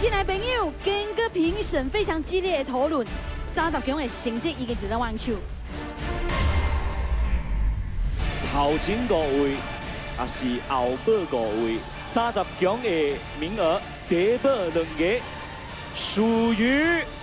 亲爱的朋友，经过评审非常激烈的讨论，30强的成绩已经得到望手。 头前5位，也是后补5位，30强的名额，得补2个，属于。